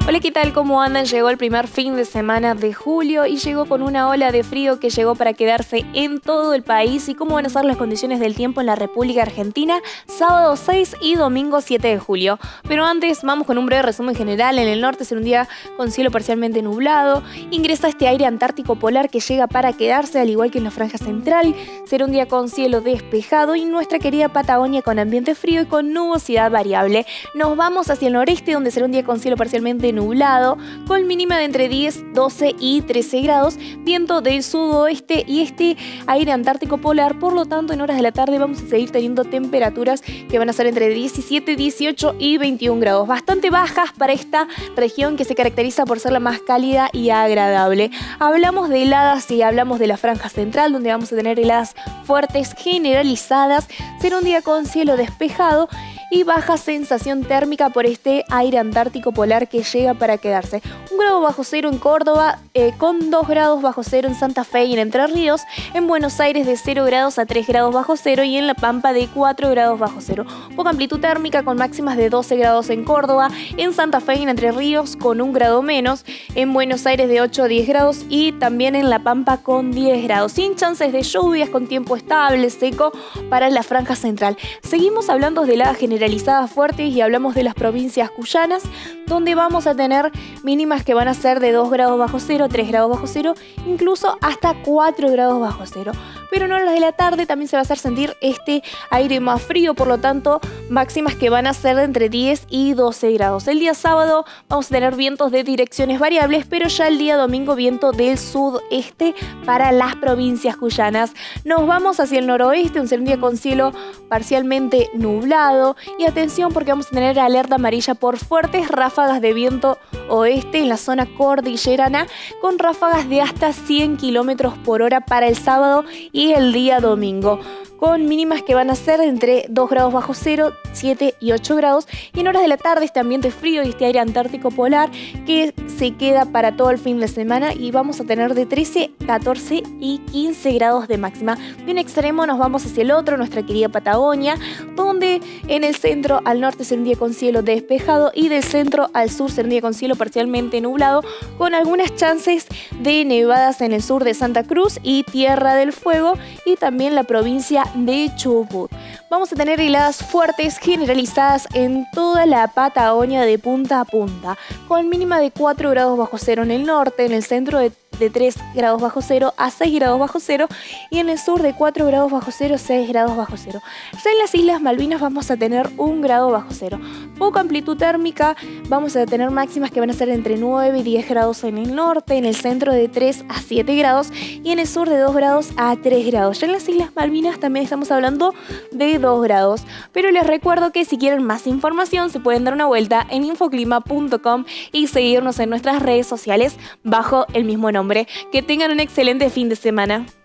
Hola, ¿qué tal? ¿Cómo andan? Llegó el primer fin de semana de julio y llegó con una ola de frío que llegó para quedarse en todo el país. ¿Y cómo van a ser las condiciones del tiempo en la República Argentina? Sábado 6 y domingo 7 de julio. Pero antes vamos con un breve resumen general. En el norte será un día con cielo parcialmente nublado. Ingresa este aire antártico polar que llega para quedarse, al igual que en la franja central. Será un día con cielo despejado y nuestra querida Patagonia con ambiente frío y con nubosidad variable. Nos vamos hacia el noreste, donde será un día con cielo parcialmente nublado, con mínima de entre 10, 12 y 13 grados, viento del sudoeste y este aire antártico polar. Por lo tanto, en horas de la tarde vamos a seguir teniendo temperaturas que van a ser entre 17, 18 y 21 grados, bastante bajas para esta región que se caracteriza por ser la más cálida y agradable. Hablamos de heladas y hablamos de la franja central, donde vamos a tener heladas fuertes generalizadas. Será un día con cielo despejado y baja sensación térmica por este aire antártico polar que llega para quedarse. 1 grado bajo cero en Córdoba, con 2 grados bajo cero en Santa Fe y en Entre Ríos, en Buenos Aires de 0 grados a 3 grados bajo cero y en La Pampa de 4 grados bajo cero. Poca amplitud térmica con máximas de 12 grados en Córdoba, en Santa Fe y en Entre Ríos con 1 grado menos, en Buenos Aires de 8 a 10 grados y también en La Pampa con 10 grados. Sin chances de lluvias, con tiempo estable, seco para la franja central. Seguimos hablando de heladas generalizadas fuertes y hablamos de las provincias cuyanas, donde vamos a tener mínimas que van a ser de 2 grados bajo cero, 3 grados bajo cero, incluso hasta 4 grados bajo cero. Pero en horas de la tarde también se va a hacer sentir este aire más frío, por lo tanto máximas que van a ser de entre 10 y 12 grados. El día sábado vamos a tener vientos de direcciones variables, pero ya el día domingo viento del sudeste para las provincias cuyanas. Nos vamos hacia el noroeste, un día con cielo parcialmente nublado y atención porque vamos a tener alerta amarilla por fuertes ráfagas de viento oeste en la zona cordillerana, con ráfagas de hasta 100 km por hora para el sábado y el día domingo, con mínimas que van a ser entre 2 grados bajo cero, 7 y 8 grados. Y en horas de la tarde este ambiente frío y este aire antártico polar que se queda para todo el fin de semana y vamos a tener de 13, 14 y 15 grados de máxima. De un extremo nos vamos hacia el otro, nuestra querida Patagonia, donde en el centro al norte será un día con cielo despejado y del centro al sur será un día con cielo parcialmente nublado, con algunas chances de nevadas en el sur de Santa Cruz y Tierra del Fuego y también la provincia de Chubut. Vamos a tener heladas fuertes generalizadas en toda la Patagonia de punta a punta, con mínima de 4 grados bajo cero en el norte, en el centro de 3 grados bajo cero a 6 grados bajo cero y en el sur de 4 grados bajo cero, 6 grados bajo cero. Ya en las Islas Malvinas vamos a tener 1 grado bajo cero. Poca amplitud térmica, vamos a tener máximas que van a ser entre 9 y 10 grados en el norte, en el centro de 3 a 7 grados y en el sur de 2 grados a 3 grados. Ya en las Islas Malvinas también estamos hablando de 2 grados. Pero les recuerdo que si quieren más información se pueden dar una vuelta en infoclima.com y seguirnos en nuestras redes sociales bajo el mismo nombre. Que tengan un excelente fin de semana.